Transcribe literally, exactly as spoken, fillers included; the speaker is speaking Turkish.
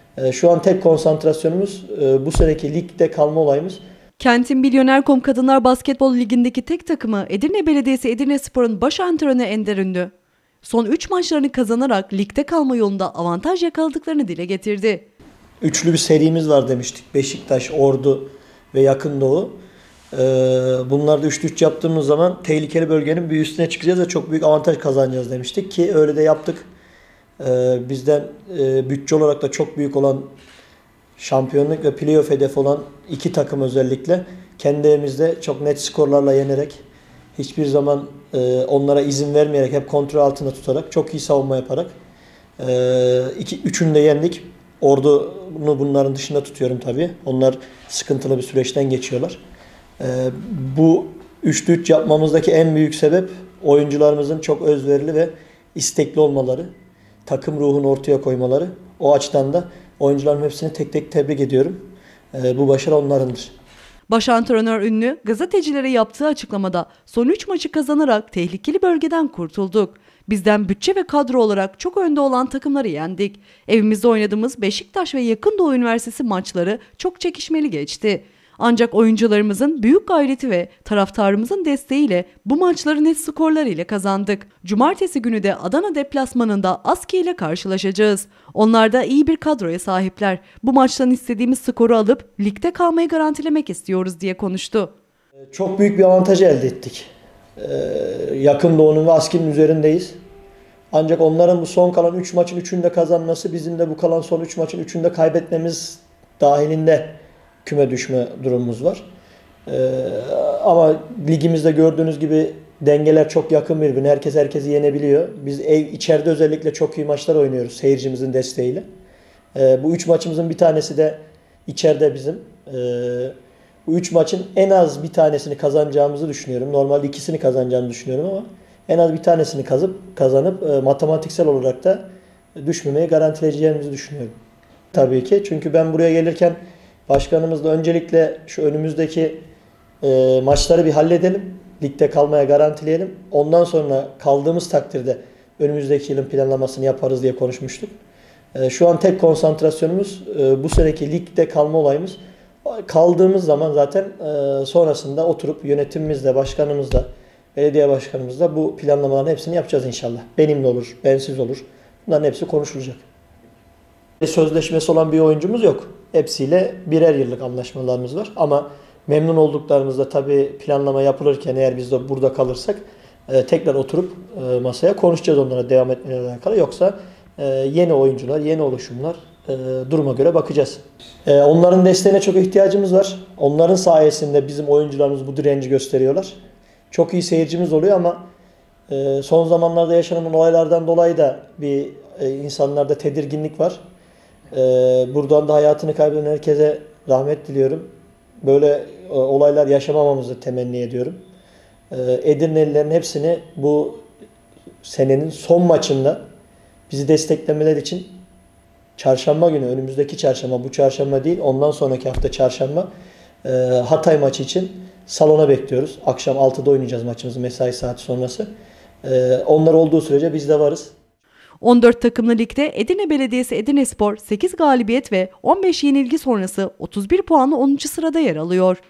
E, şu an tek konsantrasyonumuz e, bu seneki ligde kalma olayımız. Kentin Milyoner nokta com Kadınlar Basketbol Ligi'ndeki tek takımı Edirne Belediyesi Edirnespor'un baş antrenörü Ender Ünlü. Son üç maçlarını kazanarak ligde kalma yolunda avantaj yakaladıklarını dile getirdi. Üçlü bir serimiz var demiştik. Beşiktaş, Ordu ve Yakın Doğu. Ee, bunlarda üçlü üç yaptığımız zaman tehlikeli bölgenin bir üstüne çıkacağız ve çok büyük avantaj kazanacağız demiştik ki öyle de yaptık. Ee, bizden e, bütçe olarak da çok büyük olan şampiyonluk ve playoff hedefi olan iki takım özellikle kendi evimizde çok net skorlarla yenerek, hiçbir zaman e, onlara izin vermeyerek, hep kontrol altında tutarak, çok iyi savunma yaparak e, iki, üçünü de yendik. Ordu'nu bunların dışında tutuyorum tabii. Onlar sıkıntılı bir süreçten geçiyorlar. E, bu üçlü üç yapmamızdaki en büyük sebep oyuncularımızın çok özverili ve istekli olmaları, takım ruhunu ortaya koymaları. O açıdan da oyuncuların hepsini tek tek tebrik ediyorum. E, bu başarı onlarındır. Baş antrenör Ünlü, gazetecilere yaptığı açıklamada son üç maçı kazanarak tehlikeli bölgeden kurtulduk. Bizden bütçe ve kadro olarak çok önde olan takımları yendik. Evimizde oynadığımız Beşiktaş ve Yakın Doğu Üniversitesi maçları çok çekişmeli geçti. Ancak oyuncularımızın büyük gayreti ve taraftarımızın desteğiyle bu maçları net skorlar ile kazandık. Cumartesi günü de Adana deplasmanında Aski ile karşılaşacağız. Onlar da iyi bir kadroya sahipler. Bu maçtan istediğimiz skoru alıp ligde kalmayı garantilemek istiyoruz diye konuştu. Çok büyük bir avantaj elde ettik. Ee, Yakın Doğu'nun ve Aski'nin üzerindeyiz. Ancak onların bu son kalan üç maçın üçünü de kazanması, bizim de bu kalan son üç maçın üçünü de kaybetmemiz dahilinde küme düşme durumumuz var. Ee, ama ligimizde gördüğünüz gibi dengeler çok yakın birbirine. Herkes herkesi yenebiliyor. Biz ev içeride özellikle çok iyi maçlar oynuyoruz seyircimizin desteğiyle. Ee, bu üç maçımızın bir tanesi de içeride bizim. Ee, bu üç maçın en az bir tanesini kazanacağımızı düşünüyorum. Normalde ikisini kazanacağımı düşünüyorum ama en az bir tanesini kazıp, kazanıp e, matematiksel olarak da düşmemeyi garantileyeceğimizi düşünüyorum. Tabii ki, çünkü ben buraya gelirken başkanımızla öncelikle şu önümüzdeki e, maçları bir halledelim. Ligde kalmaya garantileyelim. Ondan sonra kaldığımız takdirde önümüzdeki yılın planlamasını yaparız diye konuşmuştuk. E, şu an tek konsantrasyonumuz e, bu seneki ligde kalma olayımız. Kaldığımız zaman zaten e, sonrasında oturup yönetimimizle, başkanımızla, belediye başkanımızla bu planlamaların hepsini yapacağız inşallah. Benimle olur, bensiz olur. Bunların hepsi konuşulacak. Sözleşmesi olan bir oyuncumuz yok. Hepsiyle birer yıllık anlaşmalarımız var. Ama memnun olduklarımızda tabii planlama yapılırken eğer biz de burada kalırsak e, tekrar oturup e, masaya konuşacağız onlara devam etmelerine alakalı. Yoksa e, yeni oyuncular, yeni oluşumlar e, duruma göre bakacağız. E, onların desteğine çok ihtiyacımız var. Onların sayesinde bizim oyuncularımız bu direnci gösteriyorlar. Çok iyi seyircimiz oluyor ama e, son zamanlarda yaşanan olaylardan dolayı da bir e, insanlarda tedirginlik var. Buradan da hayatını kaybeden herkese rahmet diliyorum. Böyle olaylar yaşamamamızı temenni ediyorum. Edirnelilerin hepsini bu senenin son maçında bizi desteklemeler için çarşamba günü, önümüzdeki çarşamba, bu çarşamba değil, ondan sonraki hafta çarşamba Hatay maçı için salona bekliyoruz. Akşam altıda oynayacağız maçımızı, mesai saati sonrası. Onlar olduğu sürece biz de varız. on dört takımlı ligde Edirne Belediyesi Edirnespor sekiz galibiyet ve on beş yenilgi sonrası otuz bir puanla onuncu sırada yer alıyor.